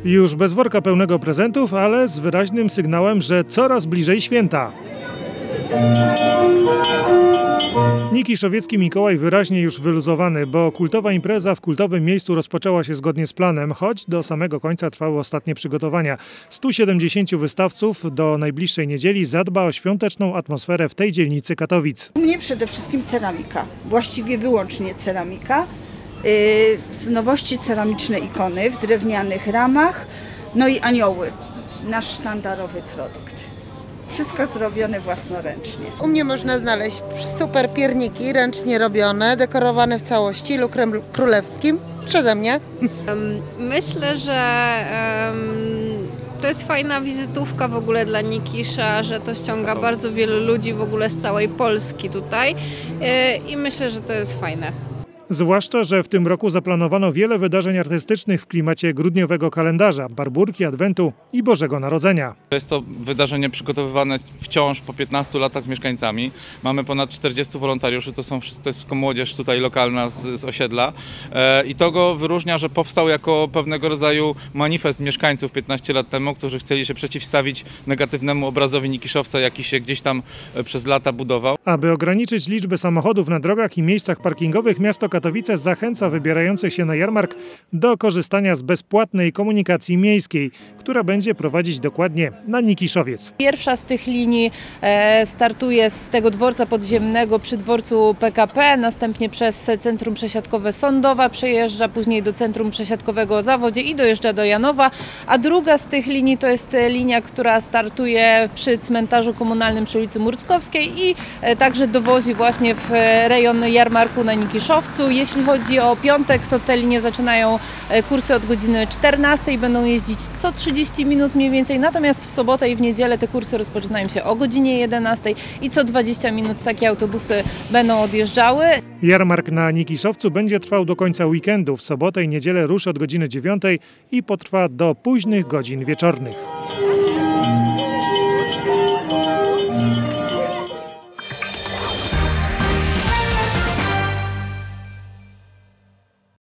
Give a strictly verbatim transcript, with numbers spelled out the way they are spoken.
Już bez worka pełnego prezentów, ale z wyraźnym sygnałem, że coraz bliżej święta. Nikiszowiecki Mikołaj wyraźnie już wyluzowany, bo kultowa impreza w kultowym miejscu rozpoczęła się zgodnie z planem, choć do samego końca trwały ostatnie przygotowania. stu siedemdziesięciu wystawców do najbliższej niedzieli zadba o świąteczną atmosferę w tej dzielnicy Katowic. U mnie przede wszystkim ceramika, właściwie wyłącznie ceramika. Z nowości ceramiczne ikony w drewnianych ramach, no i anioły, nasz sztandarowy produkt. Wszystko zrobione własnoręcznie. U mnie można znaleźć super pierniki ręcznie robione, dekorowane w całości lukrem królewskim przeze mnie. Myślę, że um, to jest fajna wizytówka w ogóle dla Nikisza, że to ściąga bardzo wielu ludzi w ogóle z całej Polski tutaj i myślę, że to jest fajne. Zwłaszcza, że w tym roku zaplanowano wiele wydarzeń artystycznych w klimacie grudniowego kalendarza, Barburki, Adwentu i Bożego Narodzenia. Jest to wydarzenie przygotowywane wciąż po piętnastu latach z mieszkańcami. Mamy ponad czterdziestu wolontariuszy, to, są, to jest wszystko młodzież tutaj lokalna z, z osiedla. E, I to go wyróżnia, że powstał jako pewnego rodzaju manifest mieszkańców piętnaście lat temu, którzy chcieli się przeciwstawić negatywnemu obrazowi Nikiszowca, jaki się gdzieś tam przez lata budował. Aby ograniczyć liczbę samochodów na drogach i miejscach parkingowych, miasto Katowice zachęca wybierających się na jarmark do korzystania z bezpłatnej komunikacji miejskiej, która będzie prowadzić dokładnie na Nikiszowiec. Pierwsza z tych linii startuje z tego dworca podziemnego przy dworcu P K P, następnie przez Centrum Przesiadkowe Sądowa, przejeżdża później do Centrum Przesiadkowego Zawodzie i dojeżdża do Janowa, a druga z tych linii to jest linia, która startuje przy cmentarzu komunalnym przy ulicy Murckowskiej i także dowozi właśnie w rejon jarmarku na Nikiszowcu. Jeśli chodzi o piątek, to te linie zaczynają kursy od godziny czternastej, będą jeździć co trzydzieści minut mniej więcej, natomiast w sobotę i w niedzielę te kursy rozpoczynają się o godzinie jedenastej i co dwadzieścia minut takie autobusy będą odjeżdżały. Jarmark na Nikiszowcu będzie trwał do końca weekendu. W sobotę i niedzielę ruszy od godziny dziewiątej i potrwa do późnych godzin wieczornych.